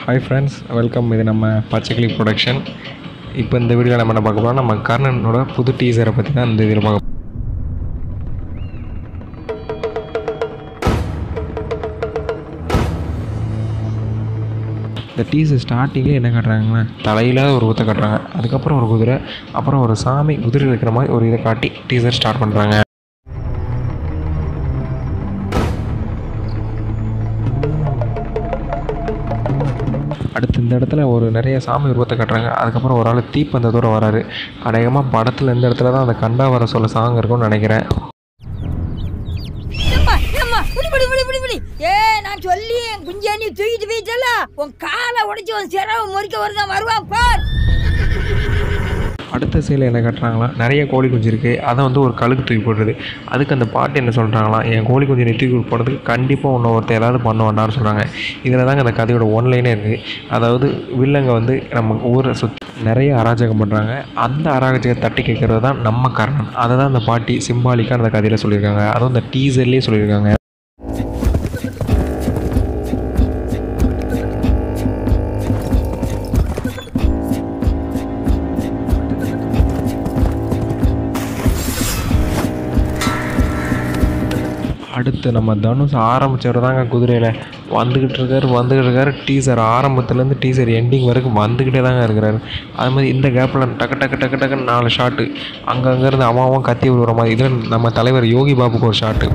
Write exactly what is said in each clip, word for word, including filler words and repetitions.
Hi friends, welcome. இது நம்ம பச்சைக்கிளி ப்ரொடக்ஷன். இப்போ இந்த வீடியோவில் நம்ம என்ன பார்க்க போகிறோம், நம்ம கர்ணனோட புது டீசரை பற்றி தான் இந்த இதில் பார்க்க. இந்த டீசர் ஸ்டார்டிங்கே என்ன காட்டுறாங்கன்னா, தலையில்லாத ஒரு ஊற்ற காட்டுறாங்க. அதுக்கப்புறம் ஒரு குதிரை, அப்புறம் ஒரு சாமி குதிரை இருக்கிற மாதிரி ஒரு இதை காட்டி டீசர் ஸ்டார்ட் பண்ணுறாங்க. அடுத்து இந்த இடத்துல ஒரு நிறைய சாமி உருவத்தை கட்டுறாங்க. அதுக்கப்புறம் ஒரு ஆள் தீப்பந்தத்தோடு வராரு. அநேகமாக படத்தில் இந்த இடத்துல தான் அந்த கண்டா வர சொல்ல சாங் இருக்கும்னு நினைக்கிறேன். ஏ நான் சொல்லி குஞ்சானி தூக்கிட்டு போயிட்டல, உன் காலை உடைச்சு உன் சிரவ முறிக்க வருதான் வருவான் பார். அடுத்த சைடில் என்ன கட்டுறாங்களா, நிறைய கோழி குஞ்சு இருக்குது. அதை வந்து ஒரு கழுகு தூக்கி போடுறது. அதுக்கு அந்த பாட்டு என்ன சொல்கிறாங்களா, என் கோழி குஞ்சு தூக்கி போடுறதுக்கு கண்டிப்பாக ஒன்று ஒருத்தர் ஏதாவது பண்ண வேண்டாம்னு சொல்கிறாங்க. இதில் தாங்க அந்த கதையோட ஒன்லைனே இருக்குது. அதாவது வில்லங்க வந்து நம்ம ஊரை சுற்றி நிறைய அராஜகம் பண்ணுறாங்க. அந்த அராஜகத்தை தட்டி கேட்குறது தான் நம்ம கர்ணன். அதை தான் அந்த பாட்டி சிம்பாலிக்காக அந்த கதையில் சொல்லியிருக்காங்க. அதுவும் அந்த டீசர்லேயே சொல்லியிருக்காங்க. அடுத்து நம்ம தனுஷ் ஆரம்பித்தவர் தாங்க குதிரையில் வந்துக்கிட்டு இருக்காரு வந்துக்கிட்டு இருக்காரு டீசர் ஆரம்பத்துலேருந்து டீசர் எண்டிங் வரைக்கும் வந்துக்கிட்டே தாங்க இருக்கிறாரு. அது மாதிரி இந்த கேப்பில் டக்கு டக்கு டக்கு டக்குன்னு நாலு ஷாட்டு அங்கங்கேருந்து அம்மாவும் கத்தி விடுற மாதிரி. இதில் நம்ம தலைவர் யோகி பாபுக்கு ஒரு ஷாட்டு.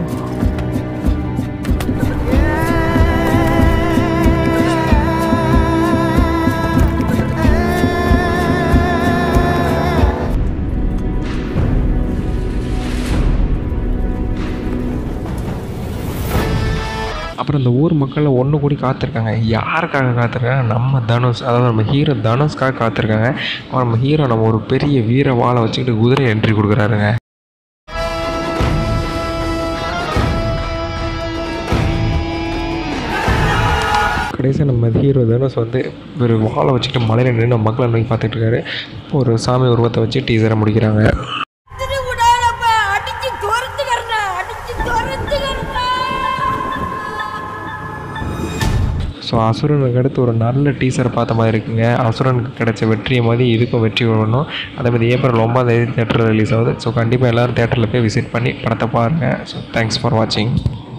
அப்புறம் இந்த ஊர் மக்களில் ஒன்று கூடி காத்திருக்காங்க. யாருக்காக காத்திருக்காங்க, நம்ம தனுஷ். அதாவது நம்ம ஹீரோ தனுஷ்காக காத்திருக்காங்க. அப்புறம் நம்ம ஹீரோ நம்ம ஒரு பெரிய வீர வாழை வச்சுக்கிட்டு குதிரை என்ட்ரி கொடுக்குறாருங்க. கடைசியாக நம்ம ஹீரோ தனுஷ் வந்து ஒரு வாழை வச்சுக்கிட்டு மலையில் நின்று நம்ம மக்களை நோக்கி பார்த்துட்டு இருக்காரு. ஒரு சாமி உருவத்தை வச்சு டீசரை முடிக்கிறாங்க. ஸோ அசுரனுக்கு அடுத்து ஒரு நல்ல டீசரை பார்த்த மாதிரி இருக்குங்க. அசுரனுக்கு கிடைச்ச வெற்றியை மாதிரி இதுக்கும் வெற்றி வரணும். அதே மாதிரி ஏப்ரல் ஒன்பதாம் தேதி தேட்டரில் ரிலீஸ் ஆகுது. ஸோ கண்டிப்பாக எல்லோரும் தேட்டரில் போய் விசிட் பண்ணி படத்தை பாருங்கள். ஸோ தேங்க்ஸ் ஃபார் வாட்சிங்.